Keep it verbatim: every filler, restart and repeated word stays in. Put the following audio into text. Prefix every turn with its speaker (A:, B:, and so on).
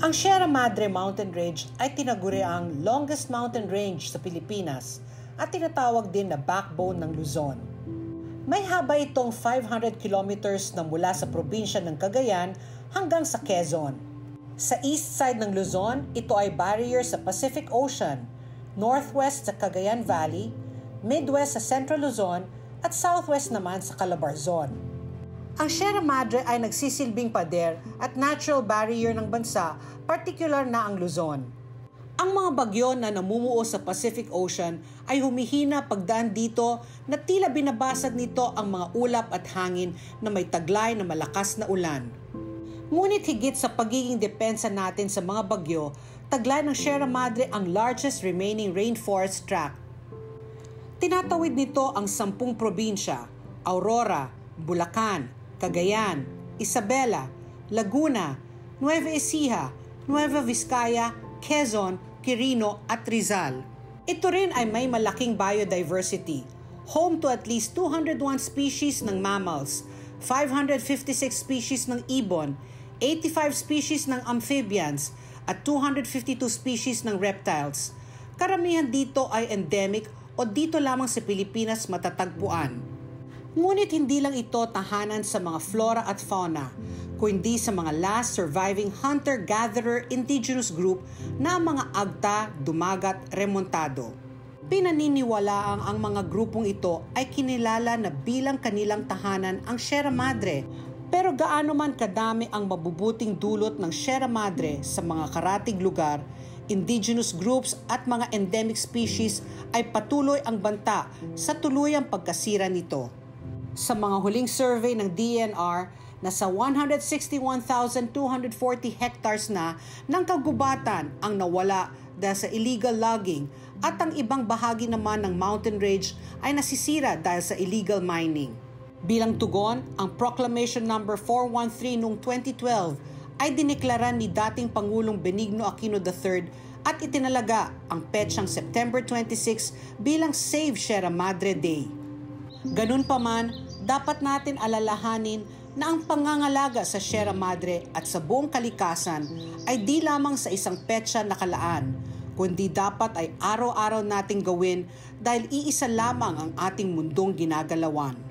A: Ang Sierra Madre Mountain Range ay tinaguri ang longest mountain range sa Pilipinas at tinatawag din na backbone ng Luzon. May haba itong five hundred kilometers na mula sa probinsya ng Cagayan hanggang sa Quezon. Sa east side ng Luzon, ito ay barrier sa Pacific Ocean, northwest sa Cagayan Valley, midwest sa Central Luzon at southwest naman sa Calabarzon. Ang Sierra Madre ay nagsisilbing pader at natural barrier ng bansa, particular na ang Luzon. Ang mga bagyo na namumuo sa Pacific Ocean ay humihina pagdaan dito na tila binabasag nito ang mga ulap at hangin na may taglay na malakas na ulan. Ngunit higit sa pagiging depensa natin sa mga bagyo, taglay ng Sierra Madre ang largest remaining rainforest tract. Tinatawid nito ang sampung probinsya: Aurora, Bulacan, Cagayan, Isabela, Laguna, Nueva Ecija, Nueva Vizcaya, Quezon, Quirino at Rizal. Ito rin ay may malaking biodiversity, home to at least two hundred one species ng mammals, five hundred fifty-six species ng ibon, eighty-five species ng amphibians, at two hundred fifty-two species ng reptiles. Karamihan dito ay endemic o dito lamang sa Pilipinas matatagpuan. Ngunit hindi lang ito tahanan sa mga flora at fauna, kundi sa mga last surviving hunter-gatherer indigenous group na mga Agta, Dumagat, Remontado. Pinaniniwalaang ang mga grupong ito ay kinilala na bilang kanilang tahanan ang Sierra Madre, pero gaano man kadami ang mabubuting dulot ng Sierra Madre sa mga karatig lugar, indigenous groups at mga endemic species ay patuloy ang banta sa tuluyang pagkasira nito. Sa mga huling survey ng D E N R, nasa one hundred sixty-one thousand two hundred forty hectares na ng kagubatan ang nawala dahil sa illegal logging at ang ibang bahagi naman ng mountain range ay nasisira dahil sa illegal mining. Bilang tugon, ang Proclamation number four one three noong twenty twelve ay dineklara ni dating Pangulong Benigno Aquino the third at itinalaga ang petsang September twenty-sixth bilang Save Sierra Madre Day. Ganun pa man, dapat natin alalahanin na ang pangangalaga sa Sierra Madre at sa buong kalikasan ay di lamang sa isang petsa nakalaan, kundi dapat ay araw-araw nating gawin dahil iisa lamang ang ating mundong ginagalawan.